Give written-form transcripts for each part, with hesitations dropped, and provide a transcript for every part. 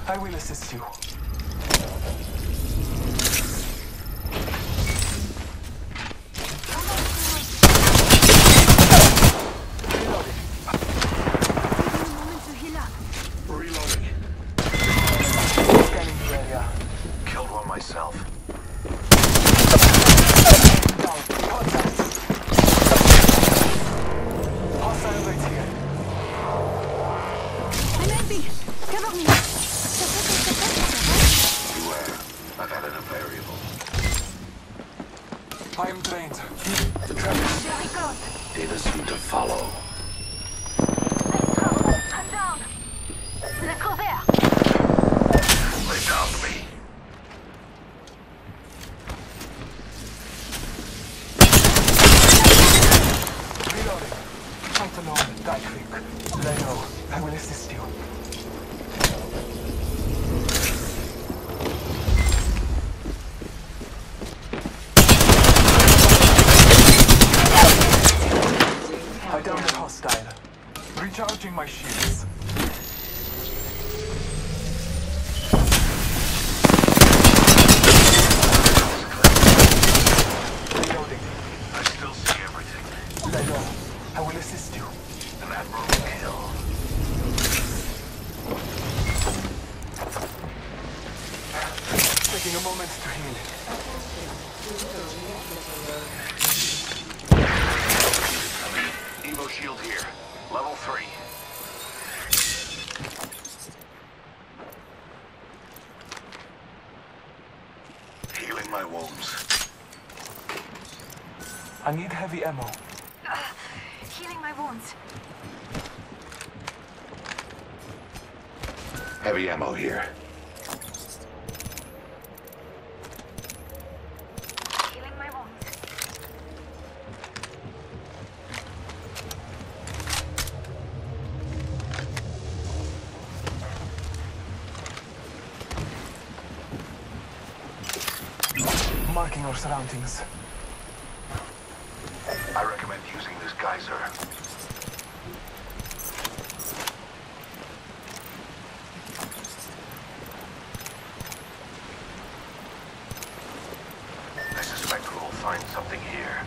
I will assist you. Reloading. Scanning the area. Killed one myself. Down. Contact. Hostile right here. I'm enemy! Cover me! Beware. I've had a variable. I am drained. Very close. Data soon to follow. I'm down! Let's go there! They downed me. Reloading. Fight alone. Die quick. Lay low. I will assist you. I downed a hostile. Recharging my shields. Reloading. I still see everything. Lay low. I will assist you. An admirable kill. Taking a moment to heal. Evo shield here. Level 3. Healing my wounds. I need heavy ammo. Healing my wounds. Heavy ammo here. Healing my wounds. Marking our surroundings. I recommend using this geyser. I suspect we'll find something here.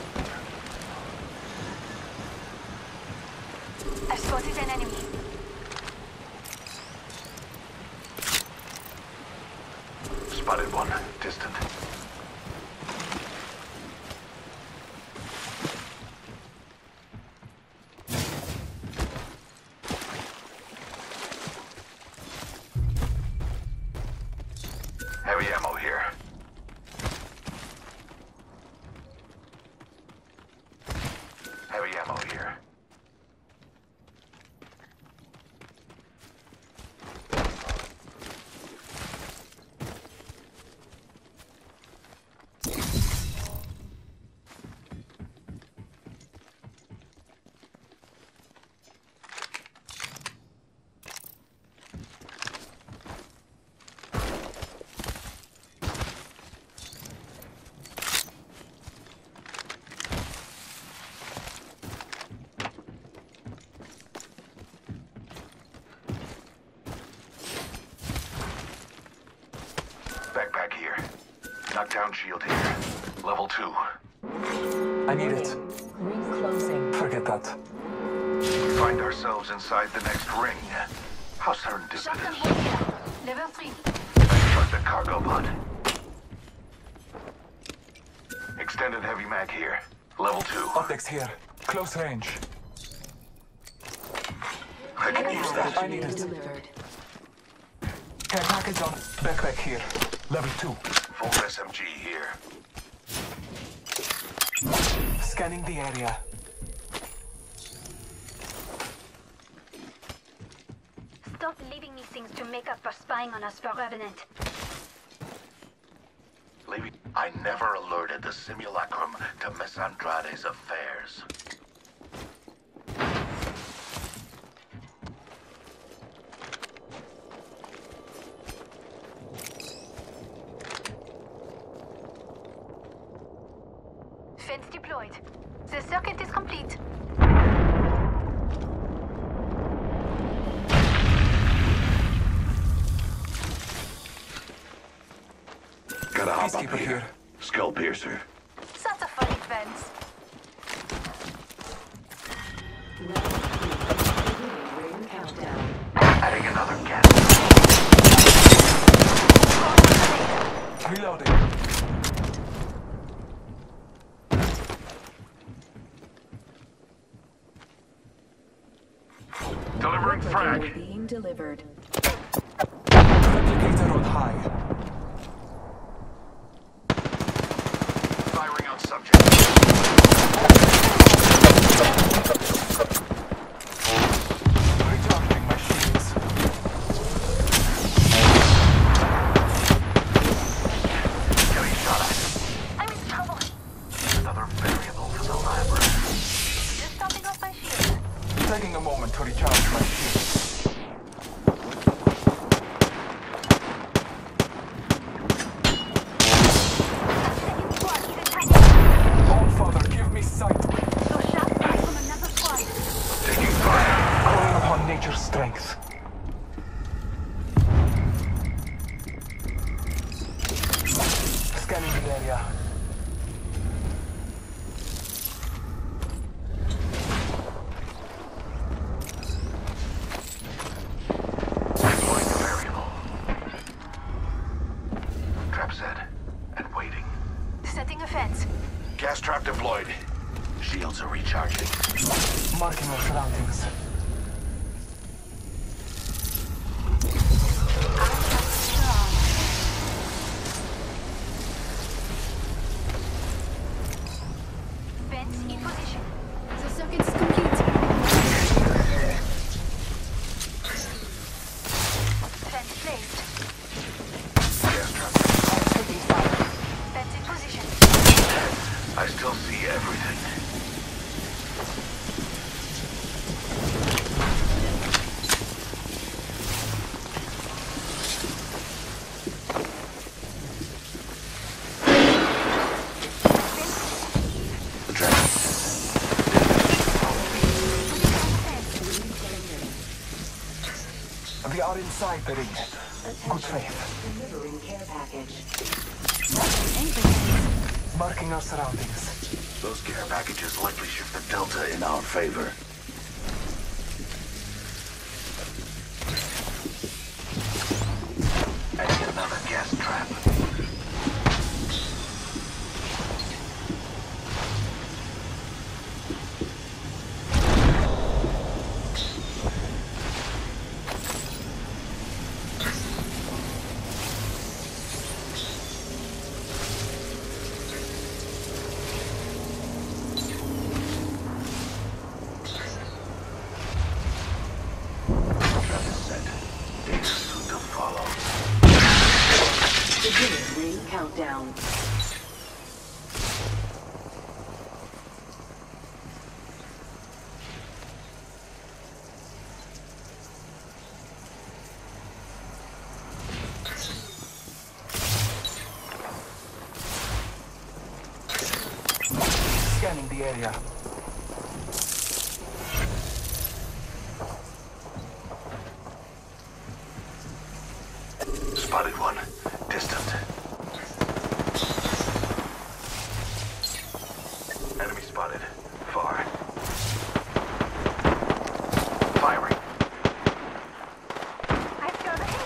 I've spotted an enemy. Spotted one. Distant. Heavy ammo here. Heavy ammo here. Backpack here. Knockdown shield here. Level 2. I need it. Ring closing. Forget that. We find ourselves inside the next ring. How Shotgun serendipitous. wound here. Level 3. Construct a cargo pod. Extended heavy mag here. Level 2. Optics here. Close range. I can use that. I need it. Delivered. Care package on. Backpack here. Level 2. Full SMG here. Scanning the area. Stop leaving me things to make up for spying on us for Revenant. Levy, I never alerted the simulacrum to Miss Andrade's affairs. Fence deployed. The circuit is complete. peacekeeper here. Skull piercer. Such a funny fence. Ring countdown. Adding another gas. Reloading. Delivering Replicator frag. being delivered. Replicator on high. Firing on subject. Recharging my shields. Getting shot at. I'm in trouble. Another variable for the library. Just topping off my shield. Taking a moment to recharge my shields. Second squad is attacking. All Father, give me sight. Those shots are from another squad. Taking fire. Calling upon nature's strength. Scanning the area. Deploying the variable. Trap set. And waiting. Setting a fence. Gas trap deployed. Shields are recharging. Marking our surroundings. Fence in position. The circuit is complete. Fence placed. Gas trap. Taking fire. Fence in position. I still see everything. Trap. We are inside the ring. Good faith. Delivering care package. Marking our surroundings. Those care packages likely shift the delta in our favor. Adding another gas trap. Trap is set. Data soon to follow. Beginning ring countdown. Scanning the area. Spotted one. Distant. Enemy spotted. Far. Firing. I've got a hit.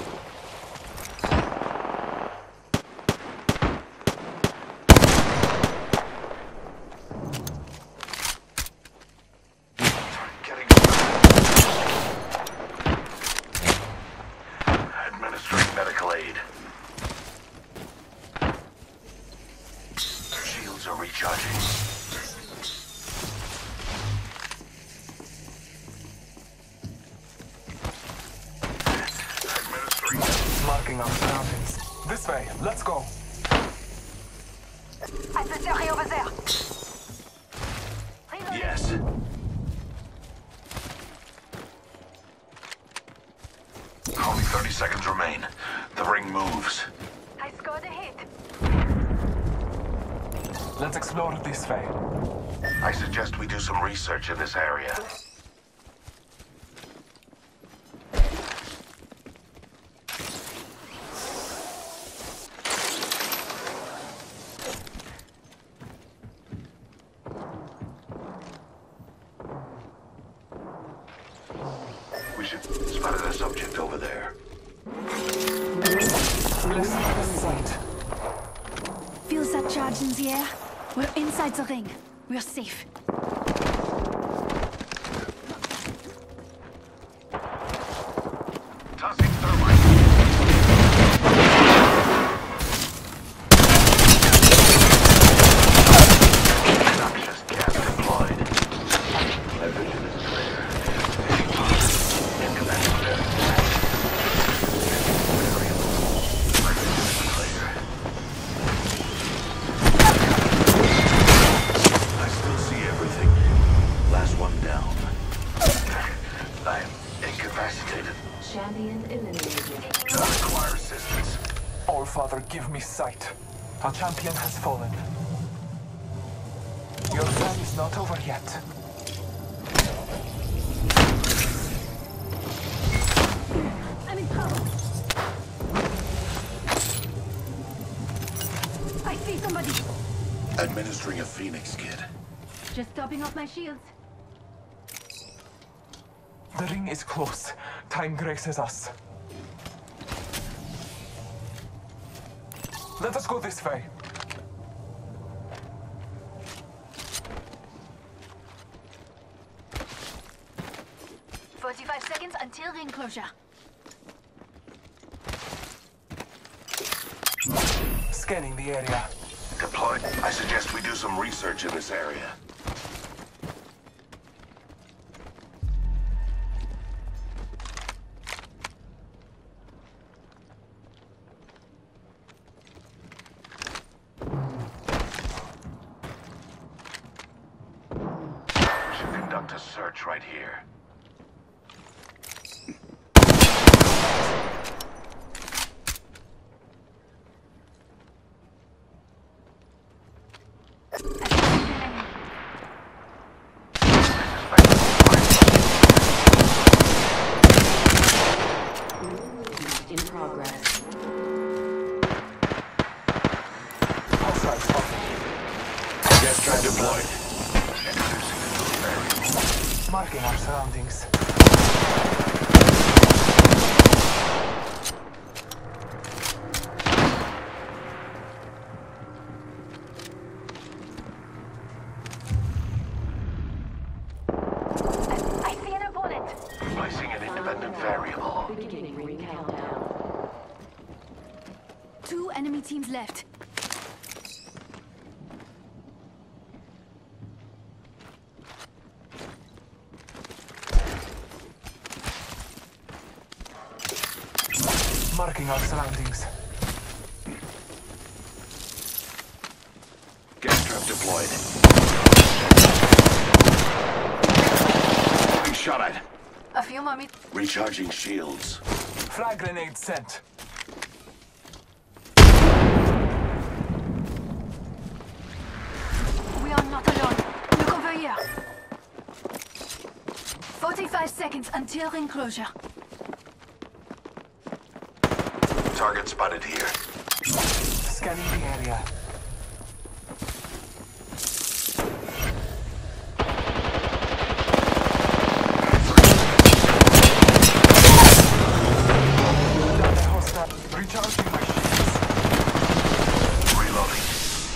Getting administering medical aid. Shields are recharging. Administering. Marking our surroundings. This way. Let's go. Adversary over there. Reloading. Yes. Only 30 seconds remain. The ring moves. I scored a hit. Let's explore this way. I suggest we do some research in this area. Spotted a subject over there. Listen to the sight. Feels that charge in the air? We're inside the ring. We're safe. Tossing thermite. Noxious gas deployed. My vision is clear. Incoming there. My vision is clear. I still see everything. Last one down. I'm incapacitated. Champion eliminated. I require assistance. All Father, give me sight. Our champion has fallen. Your plan is not over yet. I'm in trouble. I see somebody. Administering a Phoenix kit. Just topping off my shields. The ring is close. Time graces us. Let us go this way. "45 seconds until ring closure." Scanning the area. Deployed. I suggest we do some research in this area. We should conduct a search right here. In progress. Hostile spotted. Gas trap deployed. Introducing a new variable. Marking our surroundings. I see an opponent. Placing an independent variable. Beginning ring countdown. 2 enemy teams left. Marking our surroundings. Gas trap deployed. Being shot at. A few more meters. Recharging shields. Frag grenade sent. We are not alone. Look over here. 45 seconds until ring closure. Target spotted here. Scanning the area. Down the hostile. Recharging my shields. Reloading.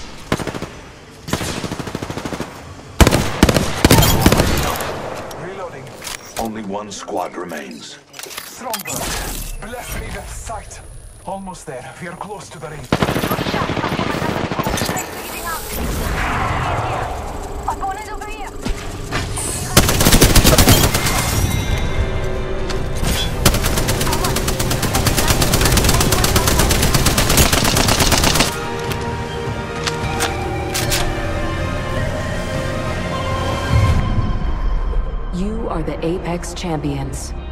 Reloading. Only one squad remains. Stromberg. Bless me with sight. Almost there. We are close to the ring. Opponent over here. You are the Apex Champions.